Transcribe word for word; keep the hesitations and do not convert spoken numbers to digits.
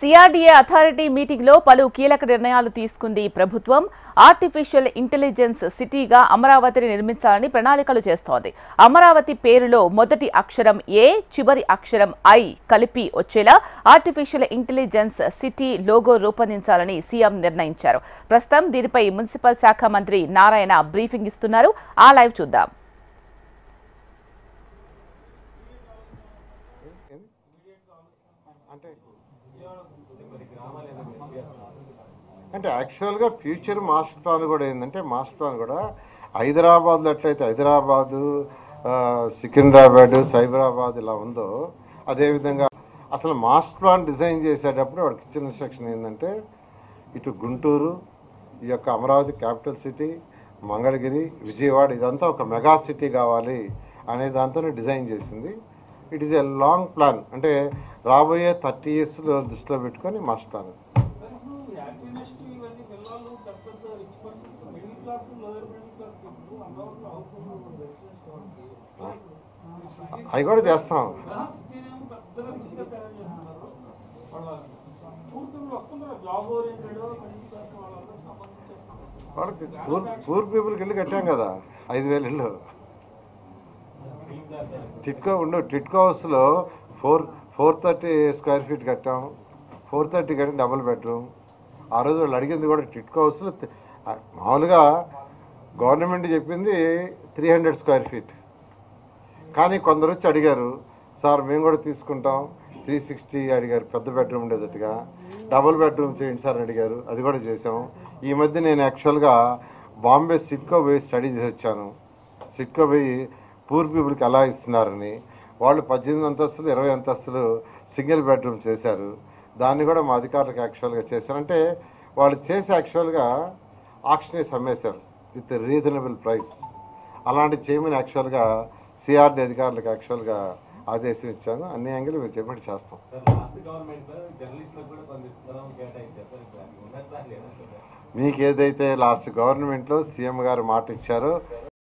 CRDA authority meeting లో పలు కీలక నిర్ణయాలు తీసుకుంది ప్రభుత్వం. ఆర్టిఫిషియల్ ఇంటెలిజెన్స్ సిటీగా అమరావతిని నిర్మించాలని ప్రణాళికలు చేస్తోంది. అమరావతి పేరులో మొదటి అక్షరం ఏ, చివరి అక్షరం ఐ కలిపి వచ్చేలా ఆర్టిఫిషియల్ ఇంటెలిజెన్స్ సిటీ లోగో రూపొందించాలని సీఎం నిర్ణయించారు. ప్రస్తుతం దీనిపై మున్సిపల్ శాఖ మంత్రి నారాయణ బ్రీఫింగ్ ఇస్తున్నారు. ఆ లైవ్ చూద్దాం. అంటే యాక్చువల్గా ఫ్యూచర్ మాస్టర్ ప్లాన్ కూడా ఏంటంటే మాస్టర్ ప్లాన్ కూడా హైదరాబాద్లో ఎట్లయితే హైదరాబాదు సికింద్రాబాద్ సైబరాబాద్ ఇలా ఉందో అదేవిధంగా అసలు మాస్టర్ ప్లాన్ డిజైన్ చేసేటప్పుడు వాడికి ఇచ్చిన ఇన్స్ట్రక్షన్ ఏంటంటే ఇటు గుంటూరు, ఈ యొక్క అమరావతి క్యాపిటల్ సిటీ, మంగళగిరి, విజయవాడ ఇదంతా ఒక మెగా సిటీ కావాలి అనే దాంతోనే డిజైన్ చేసింది. It is a long plan, అంటే రాబోయే థర్టీ ఇయర్స్లో దృష్టిలో పెట్టుకొని మాస్టర్ ప్లాన్. అవి కూడా చేస్తాం. వాళ్ళకి పూర్ పూర్ పీపుల్కి ఇల్లు కట్టాం కదా, ఐదు వేలు ఇల్లు. టిట్కో ఉండు టిట్కో హౌస్లో four four thirty square feet కట్టాం. ఫోర్ థర్టీ కట్టి డబుల్ బెడ్రూమ్. ఆ రోజు వాళ్ళు అడిగింది కూడా టిట్కో హౌస్లో మామూలుగా గవర్నమెంట్ చెప్పింది త్రీ హండ్రెడ్ స్క్వేర్ ఫీట్, కానీ కొందరు వచ్చి అడిగారు, సార్ మేము కూడా తీసుకుంటాం త్రీ సిక్స్టీ అడిగారు. పెద్ద బెడ్రూమ్ ఉండేటట్టుగా డబుల్ బెడ్రూమ్ చేయండి సార్ అని అడిగారు. అది కూడా చేసాం. ఈ మధ్య నేను యాక్చువల్గా బాంబే సిడ్కో పోయి స్టడీ చేసి వచ్చాను. సిడ్కో పోయి పూర్ పీపుల్కి ఎలా ఇస్తున్నారని. వాళ్ళు పద్దెనిమిది అంతస్తులు ఇరవై అంతస్తులు సింగిల్ బెడ్రూమ్ చేశారు. దాన్ని కూడా మా అధికారులకు యాక్చువల్గా చేశారు. అంటే వాళ్ళు చేసి యాక్చువల్గా ఆక్షన్కి అమ్మేశారు విత్ రీజనబుల్ ప్రైస్. అలాంటి చేయమని యాక్చువల్గా సిఆర్డీ అధికారులకు యాక్చువల్గా ఆదేశం ఇచ్చాను. అన్ని యాంగిల్ మీరు చెప్పినట్టు చేస్తాం. మీకు ఏదైతే లాస్ట్ గవర్నమెంట్లో సీఎం గారు మాట ఇచ్చారో